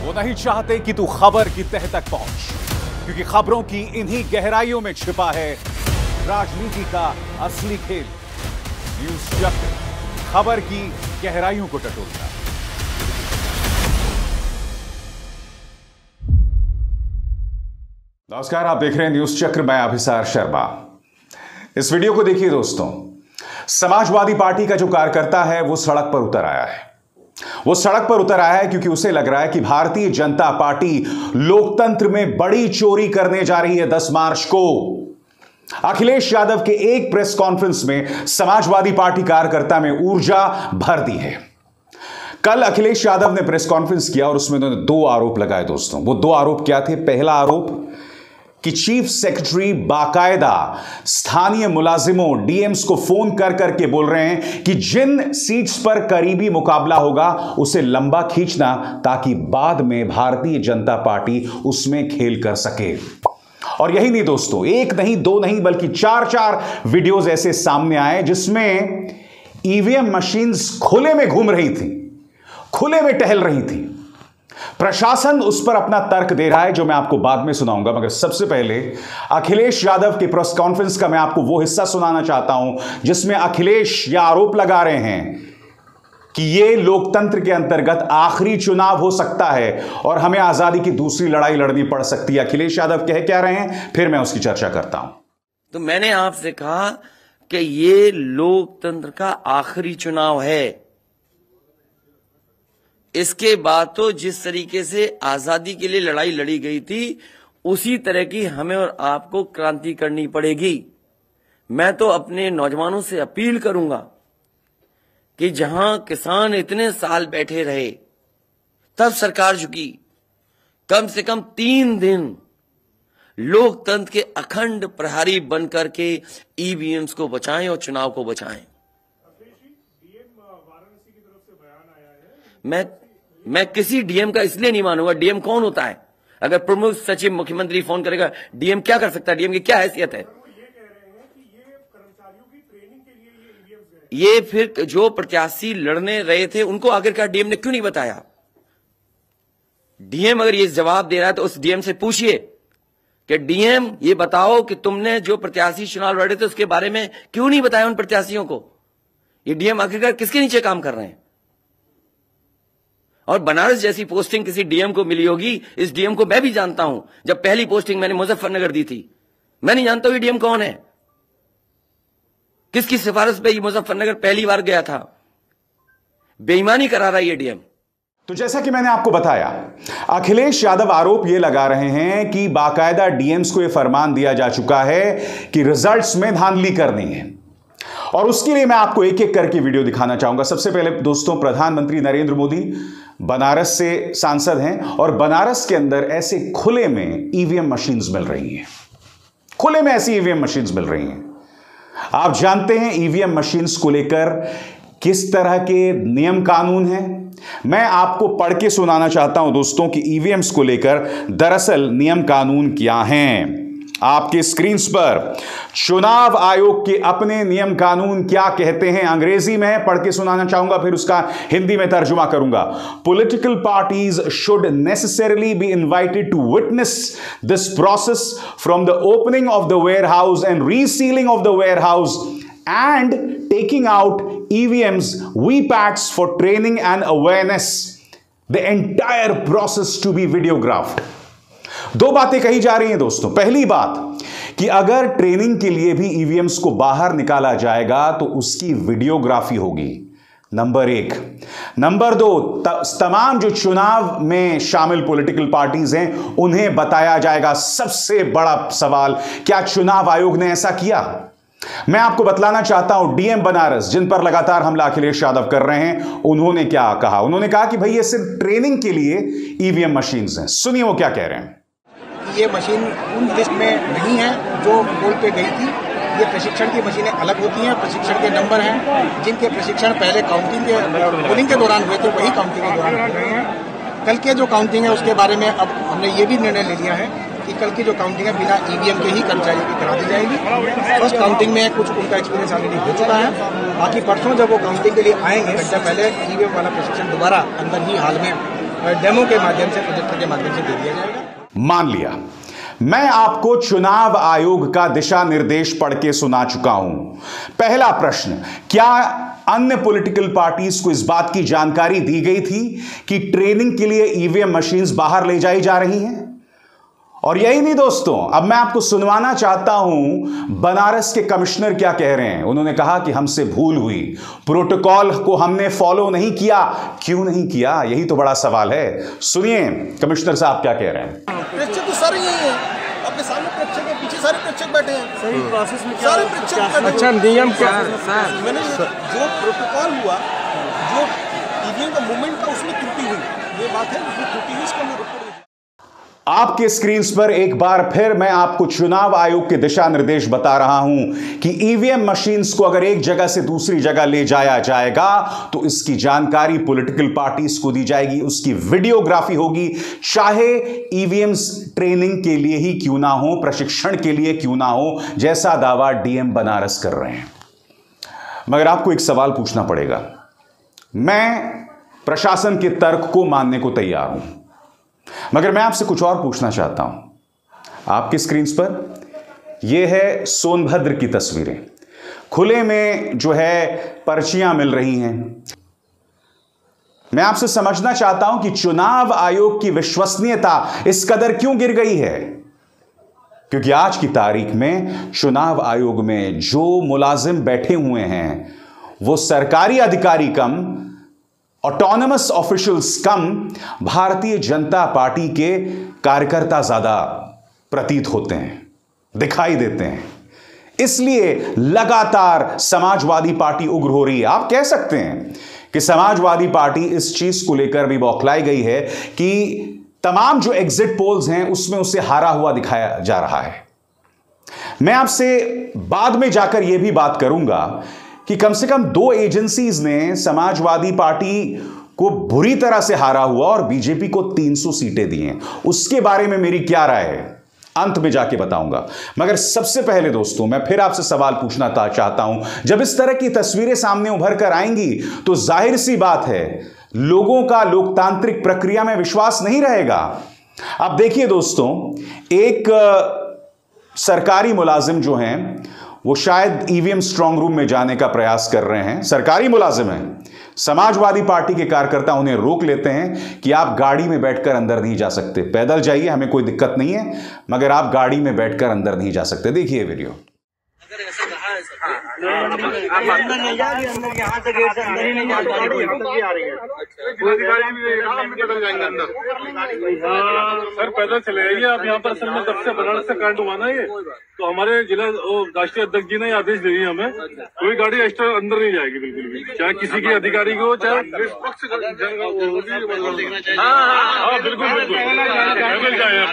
वो नहीं चाहते कि तू खबर की तह तक पहुंच, क्योंकि खबरों की इन्हीं गहराइयों में छिपा है राजनीति का असली खेल। न्यूज़ चक्र, खबर की गहराइयों को टटोलता। नमस्कार, आप देख रहे हैं न्यूज़ चक्र। मैं अभिसार शर्मा। इस वीडियो को देखिए दोस्तों। समाजवादी पार्टी का जो कार्यकर्ता है वो सड़क पर उतर आया है। वो सड़क पर उतर आया है क्योंकि उसे लग रहा है कि भारतीय जनता पार्टी लोकतंत्र में बड़ी चोरी करने जा रही है 10 मार्च को। अखिलेश यादव के एक प्रेस कॉन्फ्रेंस में समाजवादी पार्टी कार्यकर्ता में ऊर्जा भर दी है। कल अखिलेश यादव ने प्रेस कॉन्फ्रेंस किया और उसमें उन्होंने 2 आरोप लगाए दोस्तों। वो 2 आरोप क्या थे? पहला आरोप कि चीफ सेक्रेटरी बाकायदा स्थानीय मुलाजिमों डीएम्स को फोन कर करके बोल रहे हैं कि जिन सीट्स पर करीबी मुकाबला होगा उसे लंबा खींचना, ताकि बाद में भारतीय जनता पार्टी उसमें खेल कर सके। और यही नहीं दोस्तों, 1 नहीं 2 नहीं बल्कि 4 वीडियोस ऐसे सामने आए जिसमें ईवीएम मशीन्स खुले में घूम रही थी, खुले में टहल रही थी। प्रशासन उस पर अपना तर्क दे रहा है जो मैं आपको बाद में सुनाऊंगा, मगर सबसे पहले अखिलेश यादव की प्रेस कॉन्फ्रेंस का मैं आपको वो हिस्सा सुनाना चाहता हूं जिसमें अखिलेश यह आरोप लगा रहे हैं कि यह लोकतंत्र के अंतर्गत आखिरी चुनाव हो सकता है और हमें आजादी की दूसरी लड़ाई लड़नी पड़ सकती है। अखिलेश यादव कह क्या रहे हैं, फिर मैं उसकी चर्चा करता हूं। तो मैंने आपसे कहा कि ये लोकतंत्र का आखिरी चुनाव है। इसके बाद तो जिस तरीके से आजादी के लिए लड़ाई लड़ी गई थी उसी तरह की हमें और आपको क्रांति करनी पड़ेगी। मैं तो अपने नौजवानों से अपील करूंगा कि जहां किसान इतने साल बैठे रहे तब सरकार झुकी, कम से कम 3 दिन लोकतंत्र के अखंड प्रहरी बनकर के ईवीएम्स को बचाएं और चुनाव को बचाएं। मैं किसी डीएम का इसलिए नहीं मानूंगा। डीएम कौन होता है? अगर प्रमुख सचिव मुख्यमंत्री फोन करेगा, डीएम क्या कर सकता है? डीएम की क्या हैसियत है? ये फिर जो प्रत्याशी लड़ने रहे थे उनको आखिरकार डीएम ने क्यों नहीं बताया? डीएम अगर ये जवाब दे रहा है तो उस डीएम से पूछिए कि डीएम ये बताओ कि तुमने जो प्रत्याशी चुनाव लड़े थे उसके बारे में क्यों नहीं बताया उन प्रत्याशियों को? ये डीएम आखिरकार किसके नीचे काम कर रहे हैं? और बनारस जैसी पोस्टिंग किसी डीएम को मिली होगी, इस डीएम को मैं भी जानता हूं। जब पहली पोस्टिंग मैंने मुजफ्फरनगर दी थी, मैं नहीं जानता हूं ये डीएम कौन है, किसकी सिफारिश पे ये मुजफ्फरनगर पहली बार गया था। बेईमानी करा रहा है ये डीएम। तो जैसा कि मैंने आपको बताया, अखिलेश यादव आरोप यह लगा रहे हैं कि बाकायदा डीएम्स को यह फरमान दिया जा चुका है कि रिजल्ट्स में धांधली करनी है। और उसके लिए मैं आपको एक एक करके वीडियो दिखाना चाहूंगा। सबसे पहले दोस्तों, प्रधानमंत्री नरेंद्र मोदी बनारस से सांसद हैं और बनारस के अंदर ऐसे खुले में ईवीएम मशीन्स मिल रही हैं। खुले में ऐसी ईवीएम मशीन्स मिल रही हैं। आप जानते हैं ईवीएम मशीन्स को लेकर किस तरह के नियम कानून हैं। मैं आपको पढ़ के सुनाना चाहता हूं दोस्तों कि ईवीएम्स को लेकर दरअसल नियम कानून क्या हैं। आपके स्क्रीन पर चुनाव आयोग के अपने नियम कानून क्या कहते हैं अंग्रेजी में पढ़ के सुनाना चाहूंगा, फिर उसका हिंदी में तर्जुमा करूंगा। Political parties should necessarily be invited to witness this process from the opening of the warehouse and resealing of the warehouse and taking out EVMs, VPATs for training and awareness. The entire process to be videographed. 2 बातें कही जा रही हैं दोस्तों। पहली बात कि अगर ट्रेनिंग के लिए भी ईवीएम्स को बाहर निकाला जाएगा तो उसकी वीडियोग्राफी होगी, नंबर 1। नंबर 2, तमाम जो चुनाव में शामिल पॉलिटिकल पार्टीज हैं उन्हें बताया जाएगा। सबसे बड़ा सवाल, क्या चुनाव आयोग ने ऐसा किया? मैं आपको बतलाना चाहता हूं, डीएम बनारस जिन पर लगातार हमला अखिलेश यादव कर रहे हैं, उन्होंने क्या कहा? उन्होंने कहा कि भाई ये सिर्फ ट्रेनिंग के लिए ईवीएम मशीन्स हैं। सुनिए वो क्या कह रहे हैं। ये मशीन उन लिस्ट में नहीं है जो पोल पे गई थी। ये प्रशिक्षण की मशीनें अलग होती हैं, प्रशिक्षण के नंबर हैं जिनके प्रशिक्षण पहले काउंटिंग के पोलिंग के दौरान हुए थे, वही काउंटिंग के दौरान हो रहे हैं। कल के जो काउंटिंग है उसके बारे में अब हमने ये भी निर्णय ले लिया है कि कल की जो काउंटिंग है बिना ईवीएम के ही कर्मचारियों की करा दी जाएगी। फर्स्ट काउंटिंग में कुछ उनका एक्सपीरियंस ऑलरेडी हो चुका है। बाकी परसों जब वो काउंटिंग के लिए आएंगे, घंटा पहले ईवीएम वाला प्रशिक्षण दोबारा अंदर ही हाल में डेमो के माध्यम से, प्रोजेक्टर के माध्यम से दे दिया जाएगा। मान लिया, मैं आपको चुनाव आयोग का दिशा निर्देश पढ़ के सुना चुका हूं। पहला प्रश्न, क्या अन्य पॉलिटिकल पार्टीज को इस बात की जानकारी दी गई थी कि ट्रेनिंग के लिए ईवीएम मशीन्स बाहर ले जाई जा रही हैं? और यही नहीं दोस्तों, अब मैं आपको सुनवाना चाहता हूं बनारस के कमिश्नर क्या कह रहे हैं। उन्होंने कहा कि हमसे भूल हुई, प्रोटोकॉल को हमने फॉलो नहीं किया। क्यों नहीं किया, यही तो बड़ा सवाल है। सुनिए कमिश्नर साहब क्या कह रहे हैं। प्रेक्षक तो सारे यही हैं, आपके सामने प्रेक्षक है, पीछे सारे प्रेक्षक बैठे हैं। सही प्रोसेस में क्या सारे प्रेक्षक। अच्छा नियम क्या सर, मैंने जो प्रोटोकॉल हुआ, जो ईवीएम का मूवमेंट था उसमें त्रुटि हुई, ये बात है, उसमें त्रुटि हुई, इसका मैं रिपोर्ट। आपके स्क्रीन पर एक बार फिर मैं आपको चुनाव आयोग के दिशा निर्देश बता रहा हूं कि ईवीएम मशीन्स को अगर एक जगह से दूसरी जगह ले जाया जाएगा तो इसकी जानकारी पॉलिटिकल पार्टीज को दी जाएगी, उसकी वीडियोग्राफी होगी, चाहे ईवीएम ट्रेनिंग के लिए ही क्यों ना हो, प्रशिक्षण के लिए क्यों ना हो, जैसा दावा डीएम बनारस कर रहे हैं। मगर आपको एक सवाल पूछना पड़ेगा। मैं प्रशासन के तर्क को मानने को तैयार हूं, मगर मैं आपसे कुछ और पूछना चाहता हूं। आपकी स्क्रीन पर यह है सोनभद्र की तस्वीरें, खुले में जो है पर्चियां मिल रही हैं। मैं आपसे समझना चाहता हूं कि चुनाव आयोग की विश्वसनीयता इस कदर क्यों गिर गई है, क्योंकि आज की तारीख में चुनाव आयोग में जो मुलाजिम बैठे हुए हैं वो सरकारी अधिकारी कम, ऑटोनमस ऑफिशियल्स कम, भारतीय जनता पार्टी के कार्यकर्ता ज्यादा प्रतीत होते हैं, दिखाई देते हैं। इसलिए लगातार समाजवादी पार्टी उग्र हो रही है। आप कह सकते हैं कि समाजवादी पार्टी इस चीज को लेकर भी बौखलाई गई है कि तमाम जो एग्जिट पोल्स हैं उसमें उसे हारा हुआ दिखाया जा रहा है। मैं आपसे बाद में जाकर यह भी बात करूंगा कि कम से कम 2 एजेंसीज ने समाजवादी पार्टी को बुरी तरह से हारा हुआ और बीजेपी को 300 सीटें दी हैं। उसके बारे में मेरी क्या राय है अंत में जाके बताऊंगा। मगर सबसे पहले दोस्तों मैं फिर आपसे सवाल पूछना चाहता हूं, जब इस तरह की तस्वीरें सामने उभर कर आएंगी तो जाहिर सी बात है लोगों का लोकतांत्रिक प्रक्रिया में विश्वास नहीं रहेगा। अब देखिए दोस्तों, एक सरकारी मुलाजिम जो हैं वो शायद ईवीएम स्ट्रांग रूम में जाने का प्रयास कर रहे हैं, सरकारी मुलाजिम हैं। समाजवादी पार्टी के कार्यकर्ता उन्हें रोक लेते हैं कि आप गाड़ी में बैठकर अंदर नहीं जा सकते, पैदल जाइए, हमें कोई दिक्कत नहीं है, मगर आप गाड़ी में बैठकर अंदर नहीं जा सकते। देखिए वीडियो। आप अंदर नहीं जा रही, अंदर यहाँ से गेट से अंदर ही नहीं जा रही, आ रही है। सर पैदल चले आइए आप यहाँ पर। असल में जब से बनारस से करंट हुआ ना ये, तो हमारे जिला राष्ट्रीय अध्यक्ष जी ने आदेश दे दिए हमें, कोई गाड़ी एक्स्ट्रा अंदर नहीं जाएगी बिल्कुल भी, चाहे किसी की अधिकारी को, चाहे निष्पक्ष जंग हो। हाँ बिल्कुल बिल्कुल पैदल जाए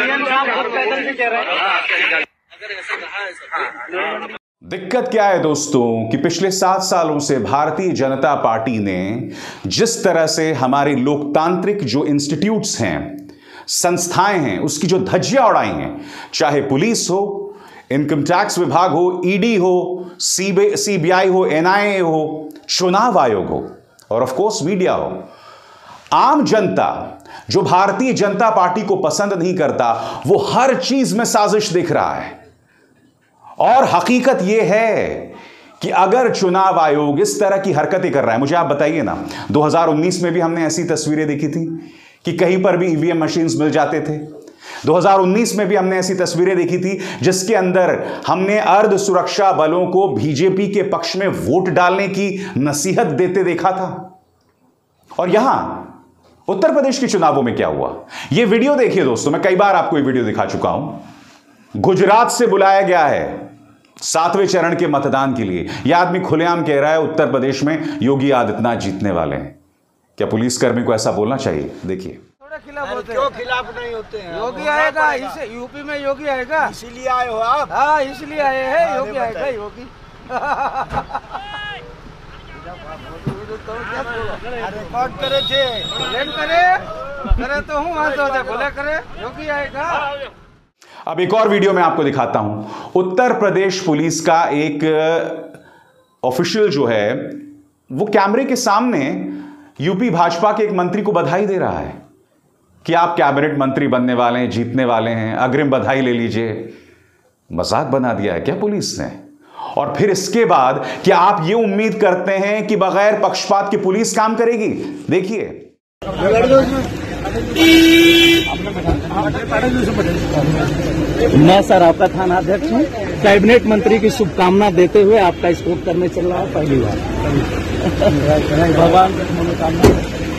बिल्कुल। दिक्कत क्या है दोस्तों कि पिछले 7 सालों से भारतीय जनता पार्टी ने जिस तरह से हमारे लोकतांत्रिक जो इंस्टीट्यूट्स हैं, संस्थाएं हैं, उसकी जो धज्जियां उड़ाई हैं, चाहे पुलिस हो, इनकम टैक्स विभाग हो, ईडी हो, सीबीआई हो, एनआईए हो, चुनाव आयोग हो और ऑफ कोर्स मीडिया हो, आम जनता जो भारतीय जनता पार्टी को पसंद नहीं करता वो हर चीज में साजिश देख रहा है। और हकीकत यह है कि अगर चुनाव आयोग इस तरह की हरकतें कर रहा है, मुझे आप बताइए ना, 2019 में भी हमने ऐसी तस्वीरें देखी थी कि कहीं पर भी ईवीएम मशीन्स मिल जाते थे। 2019 में भी हमने ऐसी तस्वीरें देखी थी जिसके अंदर हमने अर्ध सुरक्षा बलों को बीजेपी के पक्ष में वोट डालने की नसीहत देते देखा था। और यहां उत्तर प्रदेश के चुनावों में क्या हुआ, यह वीडियो देखिए दोस्तों। मैं कई बार आपको यह वीडियो दिखा चुका हूं। गुजरात से बुलाया गया है 7वें चरण के मतदान के लिए। यह आदमी खुलेआम कह रहा है उत्तर प्रदेश में योगी आदित्यनाथ जीतने वाले हैं। क्या पुलिसकर्मी को ऐसा बोलना चाहिए? देखिए। क्यों खिलाफ नहीं होते हैं? योगी आएगा, इसे यूपी में योगी आएगा, इसीलिए आए हो आप? हाँ इसलिए आए हैं, योगी आएगा, योगी। रिकॉर्ड करे थे, करे तो हूँ, बोले करे, योगी आएगा। अब एक और वीडियो मैं आपको दिखाता हूं। उत्तर प्रदेश पुलिस का एक ऑफिशियल जो है वो कैमरे के सामने यूपी भाजपा के एक मंत्री को बधाई दे रहा है कि आप कैबिनेट मंत्री बनने वाले हैं, जीतने वाले हैं, अग्रिम बधाई ले लीजिए। मजाक बना दिया है क्या पुलिस ने? और फिर इसके बाद क्या आप ये उम्मीद करते हैं कि बगैर पक्षपात की पुलिस काम करेगी? देखिए, मैं सर आपका थाना अध्यक्ष हूँ। कैबिनेट मंत्री की शुभकामना देते हुए आपका स्पोर्ट करने चल रहा है पहली बार। भगवान की मनोकामना।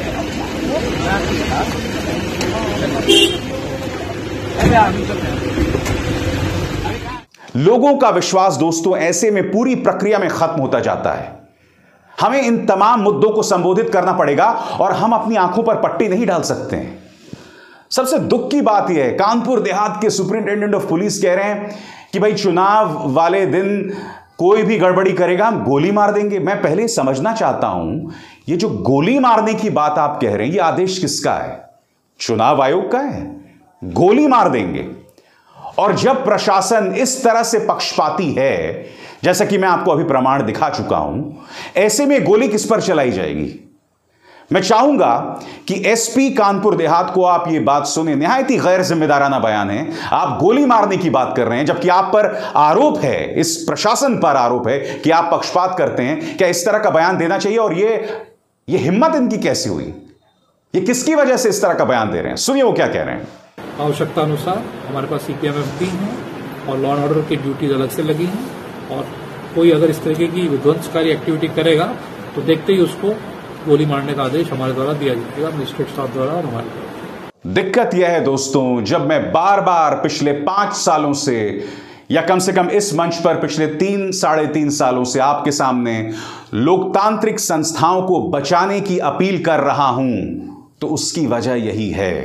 लोगों का विश्वास दोस्तों ऐसे में पूरी प्रक्रिया में खत्म होता जाता है। हमें इन तमाम मुद्दों को संबोधित करना पड़ेगा और हम अपनी आंखों पर पट्टी नहीं डाल सकते हैं। सबसे दुख की बात यह है, कानपुर देहात के सुपरिंटेंडेंट ऑफ पुलिस कह रहे हैं कि भाई चुनाव वाले दिन कोई भी गड़बड़ी करेगा हम गोली मार देंगे। मैं पहले समझना चाहता हूं, ये जो गोली मारने की बात आप कह रहे हैं, ये आदेश किसका है? चुनाव आयोग का है? गोली मार देंगे। और जब प्रशासन इस तरह से पक्षपाती है, जैसा कि मैं आपको अभी प्रमाण दिखा चुका हूं, ऐसे में गोली किस पर चलाई जाएगी? मैं चाहूंगा कि एसपी कानपुर देहात को आप ये बात सुने। निहायत ही गैर जिम्मेदाराना बयान है। आप गोली मारने की बात कर रहे हैं, जबकि आप पर आरोप है, इस प्रशासन पर आरोप है कि आप पक्षपात करते हैं। क्या इस तरह का बयान देना चाहिए? और ये हिम्मत इनकी कैसी हुई? ये किसकी वजह से इस तरह का बयान दे रहे हैं? सुनिए वो क्या कह रहे हैं। आवश्यकता अनुसार हमारे पास CPMF टीम है और लॉ एंड ऑर्डर की ड्यूटीज अलग से लगी हैं, और कोई अगर इस तरीके की विध्वंसकारी एक्टिविटी करेगा तो देखते ही उसको गोली मारने का आदेश हमारे द्वारा दिया जाएगा, मजिस्ट्रेट स्टाफ द्वारा और हमारे द्वारा। दिक्कत यह है दोस्तों, जब मैं बार बार पिछले 5 सालों से, या कम से कम इस मंच पर पिछले 3-3.5 सालों से आपके सामने लोकतांत्रिक संस्थाओं को बचाने की अपील कर रहा हूं, तो उसकी वजह यही है।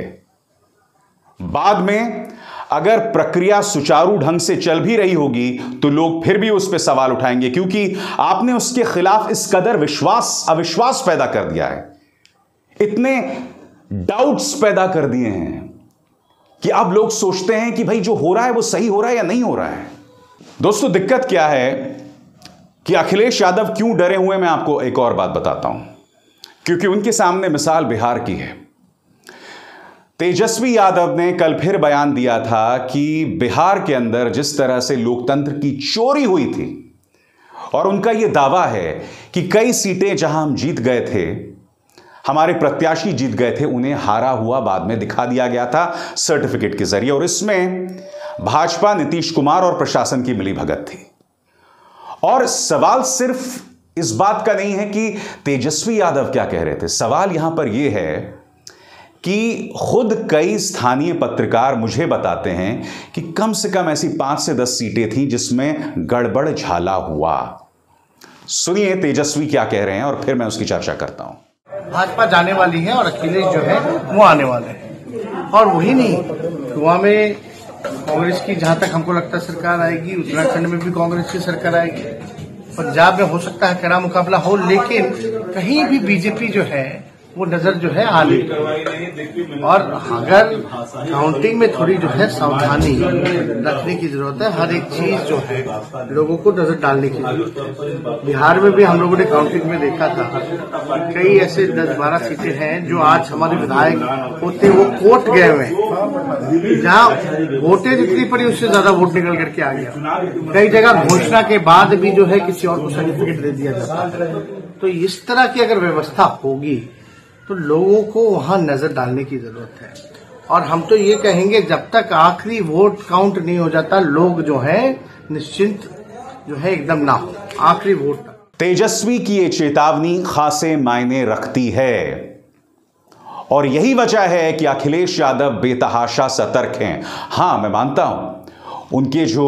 बाद में अगर प्रक्रिया सुचारू ढंग से चल भी रही होगी तो लोग फिर भी उस पर सवाल उठाएंगे, क्योंकि आपने उसके खिलाफ इस कदर अविश्वास पैदा कर दिया है, इतने डाउट्स पैदा कर दिए हैं कि अब लोग सोचते हैं कि भाई जो हो रहा है वो सही हो रहा है या नहीं हो रहा है। दोस्तों, दिक्कत क्या है कि अखिलेश यादव क्यों डरे हुए, मैं आपको एक और बात बताता हूं। क्योंकि उनके सामने मिसाल बिहार की है। तेजस्वी यादव ने कल फिर बयान दिया था कि बिहार के अंदर जिस तरह से लोकतंत्र की चोरी हुई थी, और उनका यह दावा है कि कई सीटें जहां हम जीत गए थे, हमारे प्रत्याशी जीत गए थे, उन्हें हारा हुआ बाद में दिखा दिया गया था सर्टिफिकेट के जरिए, और इसमें भाजपा, नीतीश कुमार और प्रशासन की मिलीभगत थी। और सवाल सिर्फ इस बात का नहीं है कि तेजस्वी यादव क्या कह रहे थे, सवाल यहां पर यह है कि खुद कई स्थानीय पत्रकार मुझे बताते हैं कि कम से कम ऐसी 5 से 10 सीटें थीं जिसमें गड़बड़ झाला हुआ। सुनिए तेजस्वी क्या कह रहे हैं और फिर मैं उसकी चर्चा करता हूं। भाजपा जाने वाली है और अखिलेश जो है वो आने वाले हैं। और वही नहीं, गोवा में कांग्रेस की जहां तक हमको लगता है सरकार आएगी, उत्तराखंड में भी कांग्रेस की सरकार आएगी, पंजाब में हो सकता है कड़ा मुकाबला हो, लेकिन कहीं भी बीजेपी जो है वो नजर जो है आ रही। और अगर काउंटिंग में थोड़ी जो है सावधानी रखने की जरूरत है, हर एक चीज जो है लोगों को नजर डालने की जरूरत है। बिहार में भी हम लोगों ने काउंटिंग में देखा था कि कई ऐसे 10-12 सीटें हैं जो आज हमारे विधायक होते वो कोर्ट गए हुए हैं, जहां वोटें जितनी पड़ी उससे ज्यादा वोट निकल करके आ गया। कई जगह घोषणा के बाद भी जो है किसी और को सर्टिफिकेट दे दिया जाता है। तो इस तरह की अगर व्यवस्था होगी तो लोगों को वहां नजर डालने की जरूरत है। और हम तो ये कहेंगे, जब तक आखिरी वोट काउंट नहीं हो जाता, लोग जो है निश्चिंत जो है एकदम ना हो आखिरी वोट तक। तेजस्वी की ये चेतावनी खासे मायने रखती है, और यही वजह है कि अखिलेश यादव बेतहाशा सतर्क हैं। हां, मैं मानता हूं उनके जो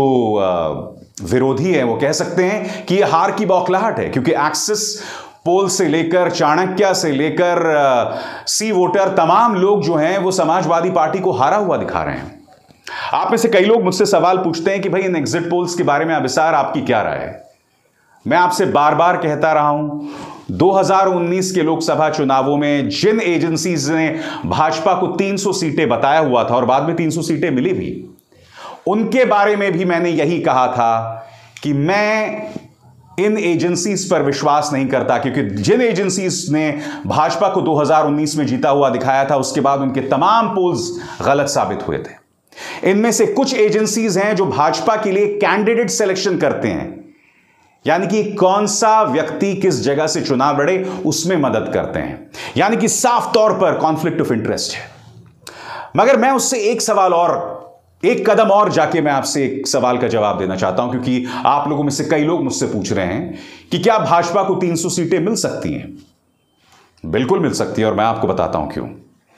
विरोधी हैं वो कह सकते हैं कि यह हार की बौखलाहट है, क्योंकि एक्सिस पोल से लेकर चाणक्य से लेकर सी वोटर, तमाम लोग जो हैं वो समाजवादी पार्टी को हारा हुआ दिखा रहे हैं। आप में से कई लोग मुझसे सवाल पूछते हैं कि भाई इन एग्जिट पोल्स के बारे में अभिसार आपकी क्या राय है। मैं आपसे बार बार कहता रहा हूं, 2019 के लोकसभा चुनावों में जिन एजेंसीज ने भाजपा को 300 सीटें बताया हुआ था और बाद में 300 सीटें मिली भी, उनके बारे में भी मैंने यही कहा था कि मैं इन एजेंसीज पर विश्वास नहीं करता, क्योंकि जिन एजेंसीज ने भाजपा को 2019 में जीता हुआ दिखाया था, उसके बाद उनके तमाम पोल्स गलत साबित हुए थे। इनमें से कुछ एजेंसीज हैं जो भाजपा के लिए कैंडिडेट सिलेक्शन करते हैं, यानी कि कौन सा व्यक्ति किस जगह से चुनाव लड़े उसमें मदद करते हैं, यानी कि साफ तौर पर कॉन्फ्लिक्ट ऑफ इंटरेस्ट है। मगर मैं उससे एक कदम और जाके मैं आपसे एक सवाल का जवाब देना चाहता हूं, क्योंकि आप लोगों में से कई लोग मुझसे पूछ रहे हैं कि क्या भाजपा को 300 सीटें मिल सकती हैं। बिल्कुल मिल सकती है, और मैं आपको बताता हूं क्यों।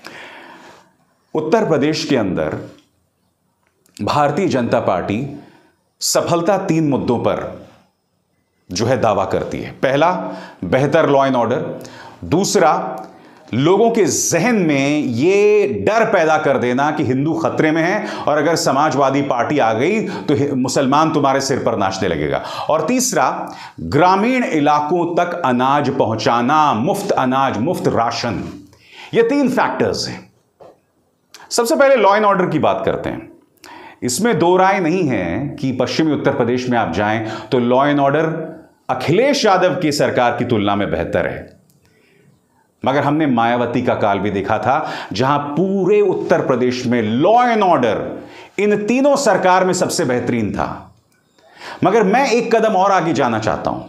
उत्तर प्रदेश के अंदर भारतीय जनता पार्टी सफलता 3 मुद्दों पर जो है दावा करती है। पहला, बेहतर लॉ एंड ऑर्डर। दूसरा, लोगों के जहन में यह डर पैदा कर देना कि हिंदू खतरे में है और अगर समाजवादी पार्टी आ गई तो मुसलमान तुम्हारे सिर पर नाचने लगेगा। और तीसरा, ग्रामीण इलाकों तक अनाज पहुंचाना, मुफ्त अनाज, मुफ्त राशन। ये 3 फैक्टर्स हैं। सबसे पहले लॉ एंड ऑर्डर की बात करते हैं। इसमें दो राय नहीं है कि पश्चिमी उत्तर प्रदेश में आप जाएं तो law and order Akhilesh Yadav की सरकार की तुलना में बेहतर है। मगर हमने मायावती का काल भी देखा था, जहां पूरे उत्तर प्रदेश में लॉ एंड ऑर्डर इन तीनों सरकार में सबसे बेहतरीन था। मगर मैं एक कदम और आगे जाना चाहता हूं।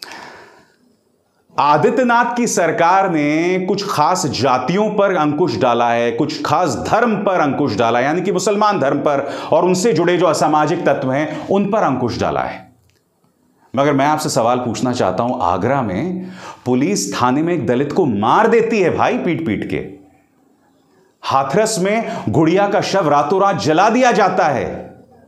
आदित्यनाथ की सरकार ने कुछ खास जातियों पर अंकुश डाला है, कुछ खास धर्म पर अंकुश डाला है, यानी कि मुसलमान धर्म पर और उनसे जुड़े जो असामाजिक तत्व हैं उन पर अंकुश डाला है। मगर मैं आपसे सवाल पूछना चाहता हूं, आगरा में पुलिस थाने में एक दलित को मार देती है भाई, पीट पीट के। हाथरस में गुड़िया का शव रातों रात जला दिया जाता है।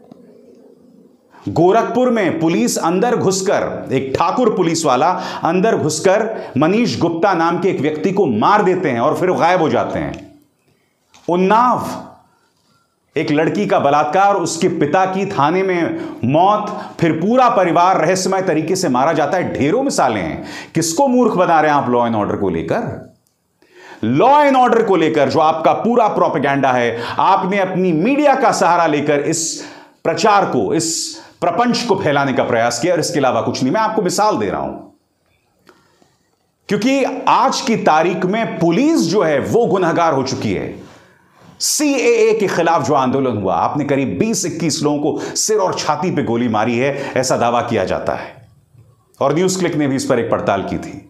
गोरखपुर में पुलिस अंदर घुसकर, एक ठाकुर पुलिस वाला अंदर घुसकर मनीष गुप्ता नाम के एक व्यक्ति को मार देते हैं और फिर गायब हो जाते हैं। उन्नाव, एक लड़की का बलात्कार, उसके पिता की थाने में मौत, फिर पूरा परिवार रहस्यमय तरीके से मारा जाता है। ढेरों मिसालें हैं। किसको मूर्ख बना रहे हैं आप लॉ एंड ऑर्डर को लेकर? लॉ एंड ऑर्डर को लेकर जो आपका पूरा प्रोपेगेंडा है, आपने अपनी मीडिया का सहारा लेकर इस प्रचार को, इस प्रपंच को फैलाने का प्रयास किया, और इसके अलावा कुछ नहीं। मैं आपको मिसाल दे रहा हूं, क्योंकि आज की तारीख में पुलिस जो है वो गुनहगार हो चुकी है। सीएए के खिलाफ जो आंदोलन हुआ, आपने करीब 20-21 लोगों को सिर और छाती पे गोली मारी है, ऐसा दावा किया जाता है, और न्यूज क्लिक ने भी इस पर एक पड़ताल की थी।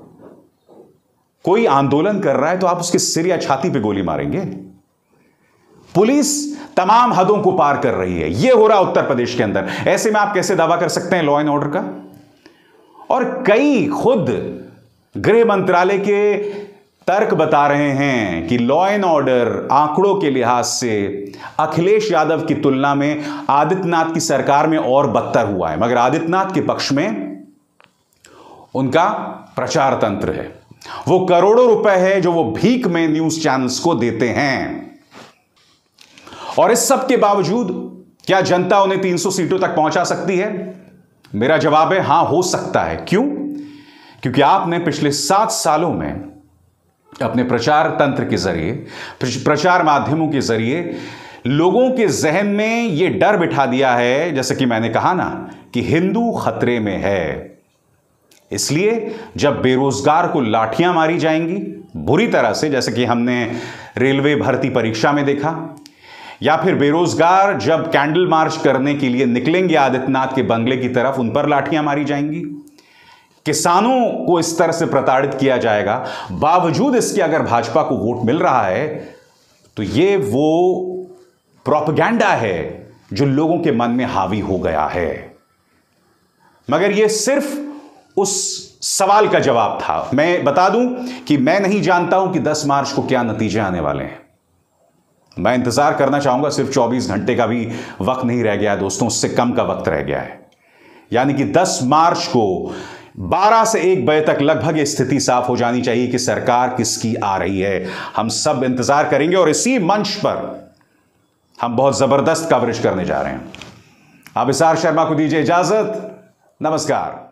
कोई आंदोलन कर रहा है तो आप उसके सिर या छाती पे गोली मारेंगे? पुलिस तमाम हदों को पार कर रही है। यह हो रहा उत्तर प्रदेश के अंदर। ऐसे में आप कैसे दावा कर सकते हैं लॉ एंड ऑर्डर का? और कई खुद गृह मंत्रालय के तर्क बता रहे हैं कि लॉ एंड ऑर्डर आंकड़ों के लिहाज से अखिलेश यादव की तुलना में आदित्यनाथ की सरकार में और बदतर हुआ है। मगर आदित्यनाथ के पक्ष में उनका प्रचार तंत्र है, वो करोड़ों रुपए है जो वो भीख में न्यूज चैनल्स को देते हैं। और इस सब के बावजूद क्या जनता उन्हें 300 सीटों तक पहुंचा सकती है? मेरा जवाब है हां, हो सकता है। क्यों? क्योंकि आपने पिछले 7 सालों में अपने प्रचार तंत्र के जरिए, प्रचार माध्यमों के जरिए लोगों के जहन में यह डर बिठा दिया है, जैसे कि मैंने कहा ना, कि हिंदू खतरे में है। इसलिए जब बेरोजगार को लाठियां मारी जाएंगी बुरी तरह से, जैसे कि हमने रेलवे भर्ती परीक्षा में देखा, या फिर बेरोजगार जब कैंडल मार्च करने के लिए निकलेंगे आदित्यनाथ के बंगले की तरफ, उन पर लाठियां मारी जाएंगी। किसानों को इस तरह से प्रताड़ित किया जाएगा। बावजूद इसके अगर भाजपा को वोट मिल रहा है तो ये वो प्रोपेगेंडा है जो लोगों के मन में हावी हो गया है। मगर ये सिर्फ उस सवाल का जवाब था। मैं बता दूं कि मैं नहीं जानता हूं कि 10 मार्च को क्या नतीजे आने वाले हैं। मैं इंतजार करना चाहूंगा। सिर्फ 24 घंटे का भी वक्त नहीं रह गया है दोस्तों, उससे कम का वक्त रह गया है। यानी कि 10 मार्च को 12 से 1 बजे तक लगभग ये स्थिति साफ हो जानी चाहिए कि सरकार किसकी आ रही है। हम सब इंतजार करेंगे और इसी मंच पर हम बहुत जबरदस्त कवरेज करने जा रहे हैं। अब अभिसार शर्मा को दीजिए इजाजत। नमस्कार।